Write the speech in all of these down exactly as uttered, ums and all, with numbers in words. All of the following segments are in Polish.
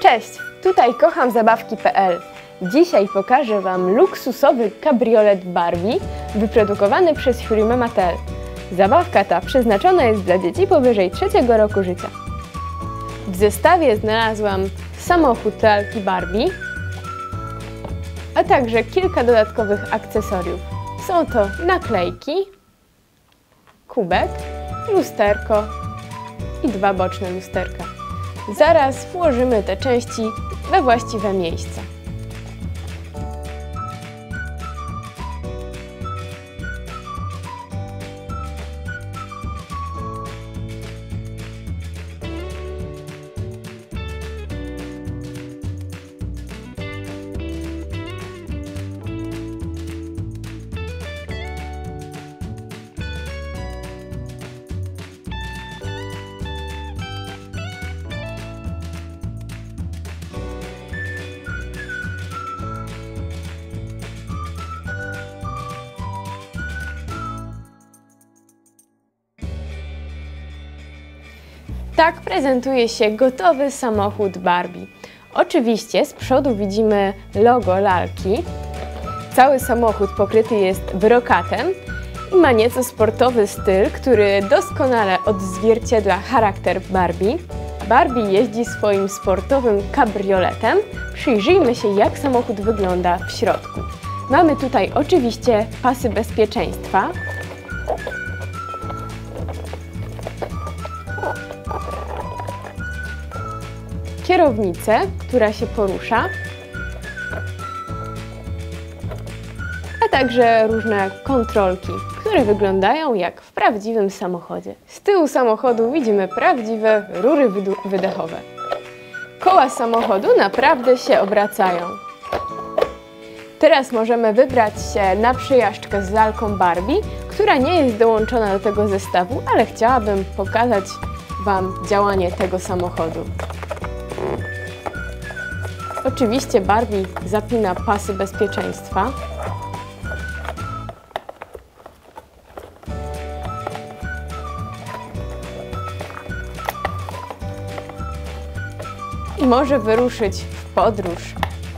Cześć, tutaj kocham zabawki kropka pe el. Dzisiaj pokażę Wam luksusowy kabriolet Barbie wyprodukowany przez firmę Mattel. Zabawka ta przeznaczona jest dla dzieci powyżej trzeciego roku życia. W zestawie znalazłam samochód lalki Barbie, a także kilka dodatkowych akcesoriów. Są to naklejki, kubek, lusterko i dwa boczne lusterka. Zaraz włożymy te części we właściwe miejsca. Tak prezentuje się gotowy samochód Barbie. Oczywiście z przodu widzimy logo lalki. Cały samochód pokryty jest brokatem i ma nieco sportowy styl, który doskonale odzwierciedla charakter Barbie. Barbie jeździ swoim sportowym kabrioletem. Przyjrzyjmy się, jak samochód wygląda w środku. Mamy tutaj oczywiście pasy bezpieczeństwa. Kierownicę, która się porusza, a także różne kontrolki, które wyglądają jak w prawdziwym samochodzie. Z tyłu samochodu widzimy prawdziwe rury wydechowe. Koła samochodu naprawdę się obracają. Teraz możemy wybrać się na przejażdżkę z lalką Barbie, która nie jest dołączona do tego zestawu, ale chciałabym pokazać Wam działanie tego samochodu. Oczywiście Barbie zapina pasy bezpieczeństwa. I może wyruszyć w podróż.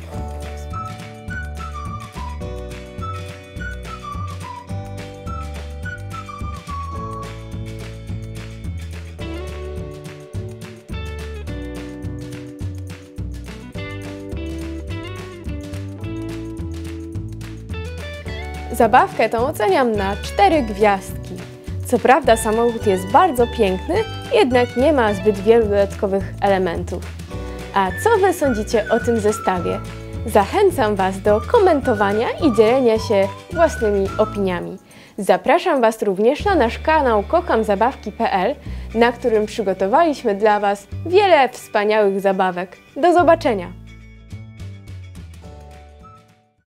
Zabawkę tą oceniam na cztery gwiazdki. Co prawda samochód jest bardzo piękny, jednak nie ma zbyt wielu dodatkowych elementów. A co Wy sądzicie o tym zestawie? Zachęcam Was do komentowania i dzielenia się własnymi opiniami. Zapraszam Was również na nasz kanał kocham zabawki kropka pe el, na którym przygotowaliśmy dla Was wiele wspaniałych zabawek. Do zobaczenia!